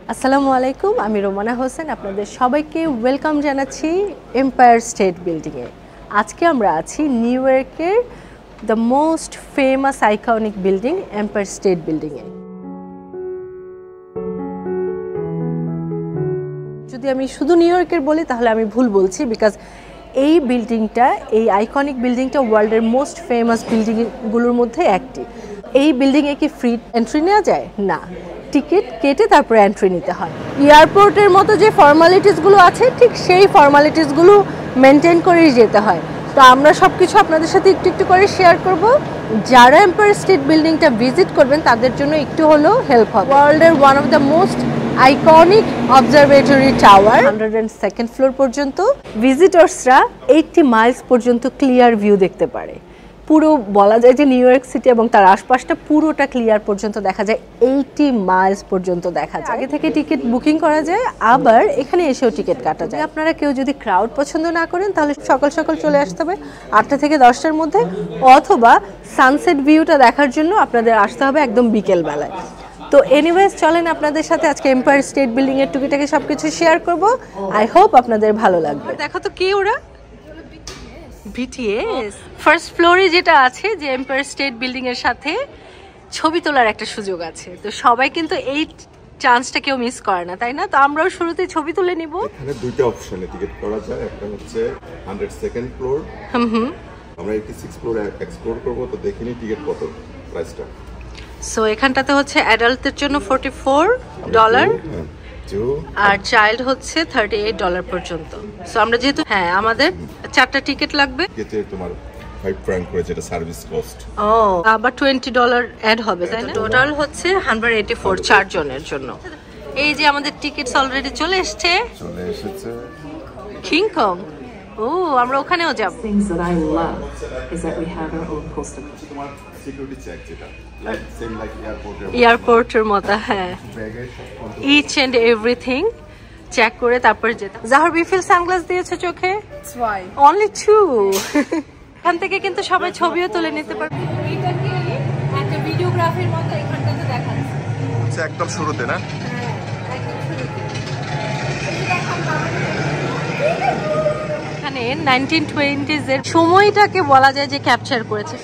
আসসালামু আলাইকুম, আমি রোমানা হোসেন। আপনাদের সবাইকে ওয়েলকাম জানাচ্ছি এম্পায়ার স্টেট বিল্ডিংয়ে। আজকে আমরা আছি নিউ ইয়র্কের the most famous iconic building Empire State বিল্ডিংয়ে। যদি আমি শুধু নিউ ইয়র্কের বলি তাহলে আমি ভুল বলছি, বিকজ এই বিল্ডিংটা, এই আইকনিক বিল্ডিংটা ওয়ার্ল্ডের মোস্ট ফেমাস বিল্ডিংগুলোর মধ্যে একটি। এই বিল্ডিংয়ে কি ফ্রি এন্ট্রি নেওয়া যায়? না, টিকিট কেটে তারপরে এন্ট্রি নিতে হয়। এয়ারপোর্টের মতো যে ফর্মালিটিসগুলো আছে ঠিক সেই ফর্মালিটিসগুলো মেনটেন করেই যেতে হয়। তো আমরা সব কিছু আপনাদের সাথে একটু একটু করে শেয়ার করব। যারা এম্পায়ার স্টেট বিল্ডিংটা ভিজিট করবেন তাদের জন্য একটু হলেও হেল্প হবে। ওয়ার্ল্ডের one of the most iconic observatory tower, 102nd floor পর্যন্ত ভিজিটর্সরা 80 মাইলস পর্যন্ত ক্লিয়ার ভিউ দেখতে পারে। পুরো বলা যায় যে নিউ ইয়র্ক সিটি এবং তার আশপাশটা পুরোটা ক্লিয়ার পর্যন্ত দেখা যায়, 80 মাইলস পর্যন্ত দেখা যায়। আগে থেকে টিকিট বুকিং করা যায়, আবার এখানে এসেও টিকিট কাটা যায়। আপনারা কেউ যদি ক্রাউড পছন্দ না করেন তাহলে সকাল সকাল চলে আসতে হবে 8টা থেকে 10টার মধ্যে, অথবা সানসেট ভিউটা দেখার জন্য আপনাদের আসতে হবে একদম বিকেলবেলায়। তো এনিওয়েজ চলেন আপনাদের সাথে আজকে এম্পায়ার স্টেট বিল্ডিং এর টুকিটাকি সবকিছু শেয়ার করব। আই হোপ আপনাদের ভালো লাগবে। দেখো তো কে ওরা, বিটিএস। ফার্স্ট ফ্লোরে যেটা আছে যে এম্পায়ার স্টেট বিল্ডিং এর সাথে ছবি তোলার একটা সুযোগ আছে, তো সবাই কিন্তু এই চান্সটা কেউ মিস করে না, তাই না? তো আমরাও শুরুতে ছবি তুলে নিব। এখানে দুইটা অপশনে টিকিট করা যায়, একটা হচ্ছে 102nd ফ্লোর, আমরা 86 ফ্লোর এক্সপ্লোর করব। তো দেখিনি টিকিট কত প্রাইসটা। সো এখানটাতে হচ্ছে অ্যাডাল্টদের জন্য $44 আর চাইল্ড হচ্ছে $38 পর্যন্ত। সো আমরা যেহেতু আমাদের 4টা টিকিট লাগবে, যেতে তোমার 5 ফ্র্যাঙ্ক করে, যেটা সার্ভিস কস্ট। আবার $20 অ্যাড হবে, তাই না? টোটাল হচ্ছে 184 4 জনের জন্য। এই যে আমাদের টিকিটস অলরেডি চলে এসেছে। কিং কং, ও আমরা ওখানেও যাব। Things that I love is that we have our own postal code. তোমার সিকিউরিটি চেক যেটা সেম লাইক এয়ারপোর্টের মতো, হ্যাঁ, ইচ এন্ড এভরিথিং চেক করে তারপর যেতে। জাহর বিফিল সানগ্লাস দিয়েছে চোখে, অনলি 2। এখান থেকে কিন্তু সবাই ছবিও তুলে নিতে পারবে। এটাকে একটা ভিডিওগ্রাফির মতো এখানটাতে দেখাচ্ছে একদম শুরুতে, না? এখানে 1920s এর সময়টাকে বলা যায় যে ক্যাপচার করেছে।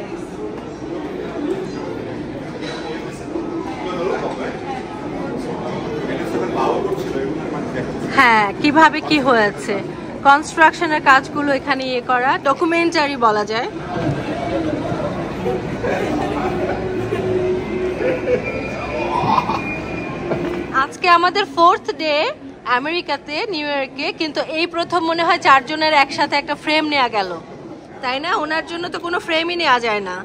হ্যাঁ, কিভাবে কি হয়েছে, কনস্ট্রাকশনের কাজগুলো এখানে ইয়ে করা, ডকুমেন্টারি বলা যায়। আজকে আমাদের 4th ডে আমেরিকাতে, নিউ ইয়র্কে, কিন্তু এই প্রথম মনে হয় 4 জনের একসাথে একটা ফ্রেম নেওয়া গেল, তাই না? ওনার জন্য তো কোনো ফ্রেমই নেওয়া যায় না,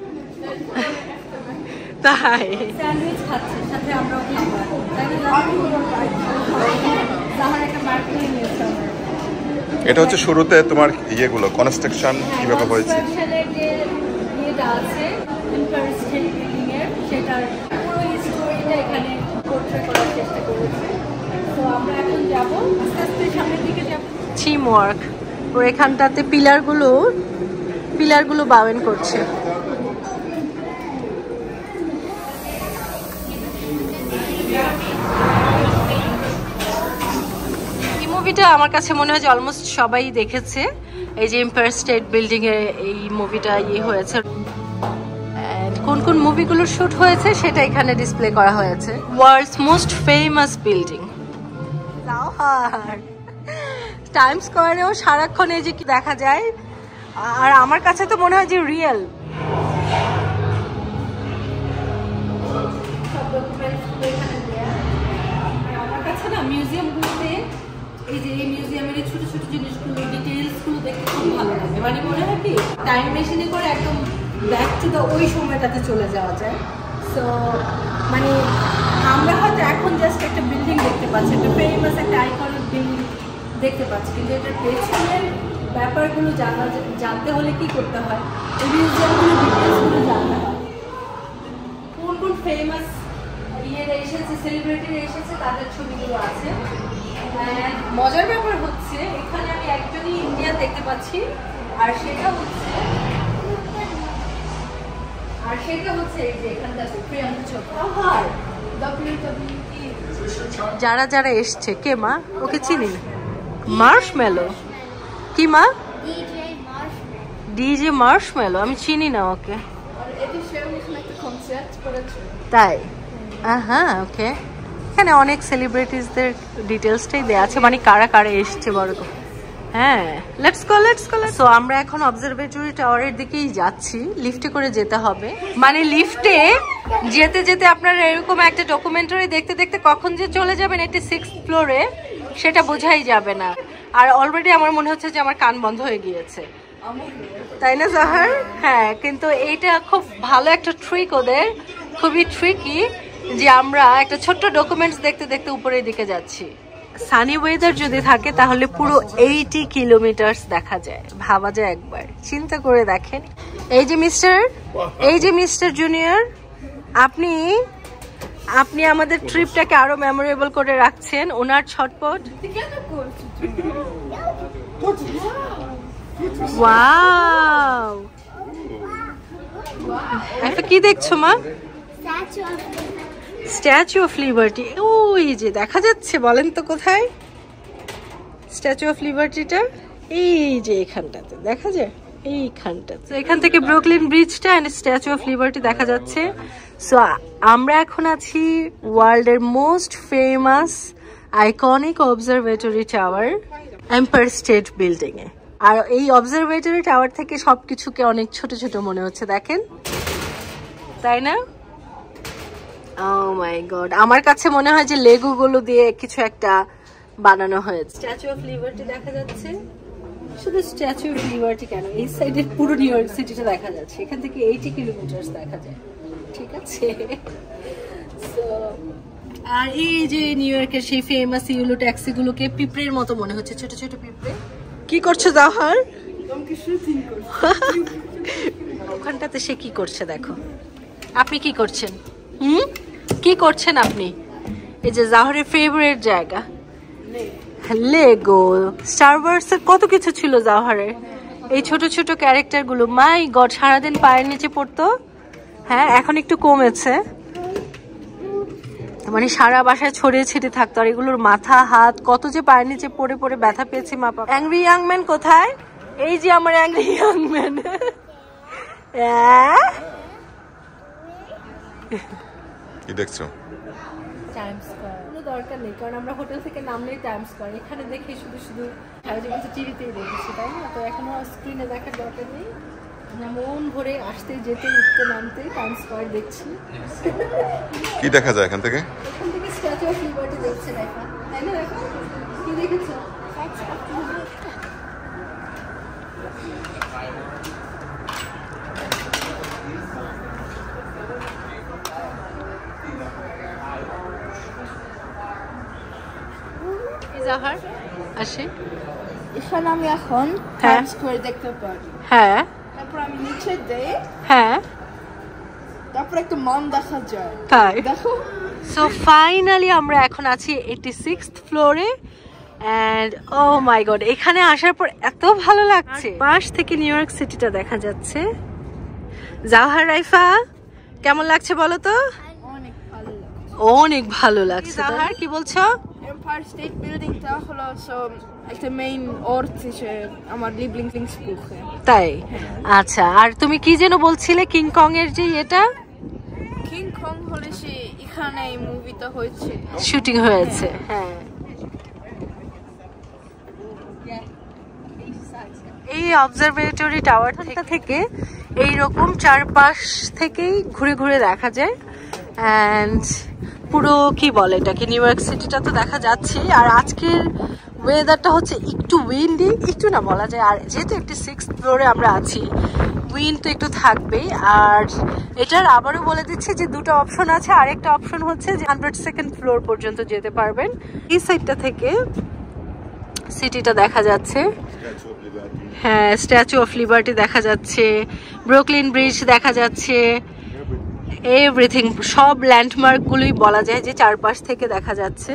তাই স্যান্ডউইচ খাচ্ছে সাথে আমরাও খাবো, তাই না? এটা হচ্ছে শুরুতে তোমার ইয়েগুলো কনস্ট্রাকশন কিভাবে হয়েছে, কনস্ট্রাকশনের যে ইয়েটা আছে এম্পায়ার স্টেট বিল্ডিং এর, সেটার পুরো স্টোরিটা এখানে পোর্ট্রে করার চেষ্টা করেছে। তো আমরা এখন যাব আস্তে আস্তে সামনের দিকে যাব। টিম ওয়ার্ক, ওর এখানটাতে পিলারগুলো বাউন্ড করছে। মুভিটা আমার কাছে মনে হয় যে অলমোস্ট সবাই দেখেছে। এই যে এম্পায়ার স্টেট বিল্ডিং এ এই মুভিটা হয়েছে, কোন কোন মুভিগুলো শুট হয়েছে সেটা এখানে ডিসপ্লে করা হয়েছে। World's most famous building, time স্কয়ারেও সারাক্ষণ এই যে কি দেখা যায়, আর আমার কাছে তো মনে হয় যে রিয়েল। আমার কাছে না মিউজিয়ামগুলোতে এই যে এই মিউজিয়ামের এই ছোট ছোট জিনিসগুলো, ডিটেইলসগুলো দেখতে খুব ভালো লাগে। মানে মনে হয় কি টাইম মেশিনে করে একদম ব্যাক টু দ্য ওই সময়টাতে চলে যাওয়া যায়। সো মানে আমরা হয়তো এখন জাস্ট একটা বিল্ডিং দেখতে পাচ্ছি, একটা ফেমাস একটা আইকনিক বিল্ডিং দেখতে পাচ্ছি, কিন্তু এটার পেছনের ব্যাপারগুলো জানতে হলে কি করতে হয়, এই মিউজিয়ামগুলো ডিটেইলসগুলো জানতে হয়। কোন কোন ফেমাস ইয়েরা এসেছে, সেলিব্রিটিরা এসেছে, তাদের ছবিগুলো আছে। মজার ব্যাপার হচ্ছে এখানে আমি একজনই ইন্ডিয়ান দেখতে পাচ্ছি, আর সেটা হচ্ছে এই যে এখানটাতে প্রিয়াঙ্কা চোপড়া, WWE যারা যারা এসছে, কে মা? ওকে চিনি না। মার্শমেলো? কি মা? DJ marshmallow? আমি চিনি না ওকে। তাই? হ্যাঁ, ওকে। এখানে অনেক সেলিব্রিটিসদের ডিটেলসটাই দেওয়া আছে, মানে কারা কারা এসছে বড় করে। হ্যাঁ, লেটস গো। সো আমরা এখন অবজারভেটরি টাওয়ারের দিকেই যাচ্ছি। লিফটে করে যেতে হবে, মানে লিফটে যেতে যেতে আপনারা এরকম একটা ডকুমেন্টারি দেখতে দেখতে কখন যে চলে যাবেন 86th ফ্লোরে সেটা বোঝাই যাবে না। আর অলরেডি আমার মনে হচ্ছে যে আমার কান বন্ধ হয়ে গিয়েছে, তাই না জাহার? হ্যাঁ, কিন্তু এইটা খুব ভালো একটা ট্রিক ওদের, খুবই ট্রিকি, যে আমরা একটা ছোট্ট ডকুমেন্টস দেখতে দেখতে উপরের দিকে যাচ্ছি। সানি ওয়েদার যদি থাকে তাহলে পুরো 80 কিলোমিটার দেখা যায়। ভাবা যায় একবার, চিন্তা করে দেখেন। এই যে মিস্টার জুনিয়র, আপনি আমাদের ট্রিপটাকে আরো মেমোরেবল করে রাখছেন ওনার ছটপট। ওয়াও, এখন কি দেখছো মা? Statue of Liberty. ওই যে দেখা যাচ্ছে, বলেন তো কোথায় স্ট্যাচু অফ লিবার্টিটা? এই যে এখানটাতে দেখা যায়, এইখানটাতে। এখান থেকে ব্রুকলিন ব্রিজটা এন্ড স্ট্যাচু অফ লিবার্টি দেখা যাচ্ছে। সো আমরা এখন আছি ওয়ার্ল্ডের most famous iconic observatory tower, Empire State Building এ। আর এই অবজারভেটরি টাওয়ার থেকে সবকিছুকে অনেক ছোট ছোট মনে হচ্ছে, দেখেন, তাই না? Oh my God, আমার কাছে মনে হয় যে লেগো গুলো দিয়ে কিছু একটা বানানো হয়েছে। স্ট্যাচু অফ লিবার্টি দেখা যাচ্ছে। শুধু স্ট্যাচু অফ লিবার্টি কেন, এই সাইডের পুরো নিউ ইয়র্ক সিটিটা দেখা যাচ্ছে। এখান থেকে 80 কিলোমিটার দেখা যায়, ঠিক আছে? আর এই যে নিউ ইয়র্কের সেই ফেমাস ইউলো ট্যাক্সি গুলোকে পিঁপড়ের মতো মনে হচ্ছে, ছোট ছোট পিঁপড়ে। কি করছো জাহার? ওখানটাতে সে কি করছে দেখো। আপনি কি করছেন? কি করছেন আপনি? এই যে জাহরের ফেভারিট জায়গা লেগো, স্টার ওয়ার্সের কত কিছু ছিল জাহরের। এই ছোট ছোট ক্যারেক্টার গুলো, মাই গড, সারাদিন পায়ের নিচে পড়তো। হ্যাঁ, এখন একটু কমেছে, মানে সারা বাসায় ছড়িয়ে ছিটিয়ে থাকতো। আর এগুলোর মাথা হাত কত যে পায়ের নিচে পড়ে পড়ে ব্যথা পেয়েছি মাপা। অ্যাংরি ইয়াং ম্যান কোথায়? এই যে আমার অ্যাংরি ইয়াং ম্যান। কি দেখছো? Times Square. কোনো দরকার নেই, কারণ আমরা হোটেল থেকে নামলেই টাইমস স্কয়ার। এখানে দেখি শুধু শুধু টিভিতেই দেখেছি, তাই না? তো এখনো স্ক্রিনে দেখার দরকার নেই। আমরা মন ভরে আসতে যেতে উঠতে নামতে টাইমস স্কয়ার দেখছি। কি দেখা যায় এখান থেকে? এখান থেকে স্ট্যাচু অফ লিবার্টি দেখছে, দেখা, তাই না? দেখো কি দেখেছো? জাহার আসে এখানে আমি এখন টাইমস স্কয়ার দেখতে পারি। হ্যাঁ, তারপর আমি নিচে দেই, হ্যাঁ, তারপর একটা মান দেখা যায়, তাই দেখো। সো ফাইনালি আমরা এখন আছি 86th ফ্লোরে এন্ড ও মাই গড, এখানে আসার পর এত ভালো লাগছে। পাশ থেকে নিউ ইয়র্ক সিটিটা দেখা যাচ্ছে। জাহার, রাইফা, কেমন লাগছে বলো তো? অনেক ভালো লাগছে, অনেক ভালো লাগছে। জাহার কি বলছো? এম্পায়ার স্টেট বিল্ডিংটা হলো একটা মেইন অর্থ হিসেবে আমার লিবলিংসবুকে। তাই? আচ্ছা, আর তুমি কি যেন বলছিলে কিং কং এর যে এটা কিং কং হলে সে এখানে এই মুভিটা হয়েছে, শুটিং হয়েছে। হ্যাঁ, এই অবজারভেটরি টাওয়ারটা থেকে এইরকম চারপাশ থেকেই ঘুরে ঘুরে দেখা যায় অ্যান্ড পুরো কি বলে এটাকে, নিউ ইয়র্ক সিটিটা তো দেখা যাচ্ছে। আর আজকের ওয়েদারটা হচ্ছে একটু উইন্ডি, একটু না বলা যায়। আর যেহেতু 86th ফ্লোরে আমরা আছি, উইন্ড তো একটু থাকবেই। আর এটার আবারও বলে দিচ্ছে যে দুটো অপশন আছে। আরেকটা অপশন হচ্ছে যে 102nd ফ্লোর পর্যন্ত যেতে পারবেন। এই সাইডটা থেকে সিটিটা দেখা যাচ্ছে। হ্যাঁ, স্ট্যাচু অফ লিবার্টি দেখা যাচ্ছে, ব্রুকলিন ব্রিজ দেখা যাচ্ছে, এভরিথিং, সব ল্যান্ডমার্ক গুলোই বলা যায় যে চারপাশ থেকে দেখা যাচ্ছে।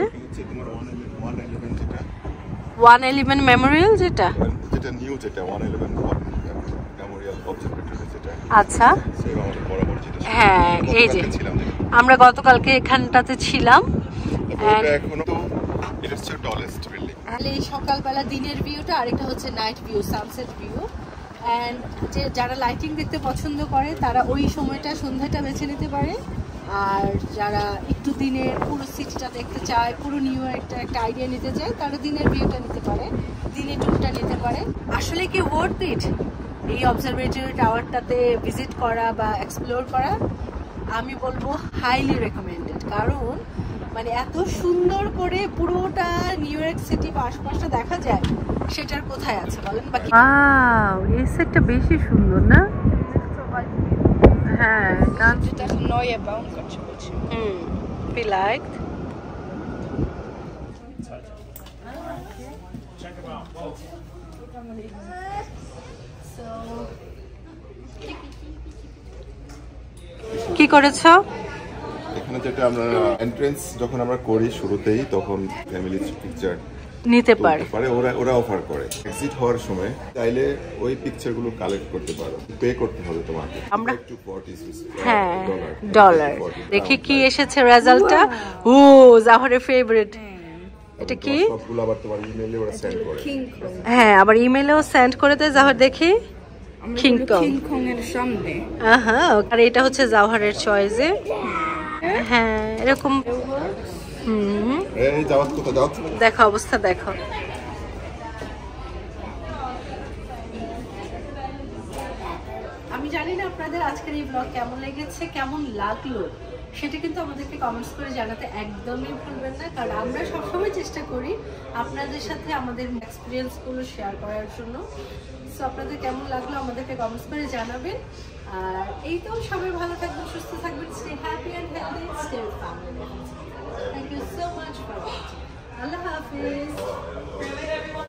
111 মেমোরিয়াল যেটা নিউ, যেটা 111 মেমোরিয়াল অবজারভেটরি যেটা। আচ্ছা, হ্যাঁ, এই যে আমরা গতকালকে এখানটাতে ছিলাম। ওটা এখনো তো এটা হচ্ছে টলেস্ট বিল্ডিং। এই সকালবেলা দিনের ভিউটা, আরেকটা হচ্ছে night view, sunset view. And যে যারা লাইটিং দেখতে পছন্দ করে তারা ওই সময়টা সন্ধ্যাটা বেছে নিতে পারে, আর যারা একটু দিনের পুরো সিটিটা দেখতে চায়, পুরো নিউ ইয়র্কটা একটা আইডিয়া নিতে চায়, তারা দিনের ভিউটা নিতে পারে, দিনের ট্যুরটা নিতে পারে। আসলে কি ওয়ার্থ ইট এই অবজারভেটরি টাওয়ারটাতে ভিজিট করা বা এক্সপ্লোর করা? আমি বলবো হাইলি রেকমেন্ডেড, কারণ মানে এত সুন্দর করে পুরোটা নিউ ইয়র্ক সিটি বা আশপাশটা দেখা যায়, সেটার কোথায় আছে বলেন? বাকি এই সেটটা বেশি সুন্দর না? হ্যাঁ, যেটা এখন neue bauen করছে বলছে। vielleicht. কি করেছো? এখানে যেটা আমরা এন্ট্রেন্স যখন আমরা করি শুরুতেই, তখন ফ্যামিলি পিকচার নিতে পারে, ওরা অফার করে। এক্সিট হওয়ার সময় চাইলে ওই পিকচারগুলো কালেক্ট করতে পারো, পে করতে হবে তোমাকে। আমরা একটু 40 হ্যাঁ ডলার। দেখি কি এসেছে রেজাল্টটা। ও জাহরের ফেভারিট। এটা কি? সবগুলো আবার তোমার ইমেইলে ওরা সেন্ড করে। হ্যাঁ, আবার ইমেইলেও সেন্ড করে দেয় জাহর। দেখি কিংকং এর সামনে। আর এটা হচ্ছে জাওহারের চয়েসে। হ্যাঁ, এরকম। এই যাওয়াত কোথা যাও? দেখো অবস্থা দেখো। আমি জানি না আপনাদের আজকের এই ব্লগ কেমন লেগেছে, কেমন লাগলো, সেটা কিন্তু আমাদেরকে কমেন্টস করে জানাতে একদমই ভুলবেন না, কারণ আমরা সবসময় চেষ্টা করি আপনাদের সাথে আমাদের এক্সপিরিয়েন্সগুলো শেয়ার করার জন্য। সো আপনাদের কেমন লাগলো আমাদেরকে কমেন্টস করে জানাবেন। আর এই তো, সবাই ভালো থাকবেন, সুস্থ থাকবেন, stay happy and healthy, stay with family. Thank you so much for watching. আল্লাহ হাফিজ।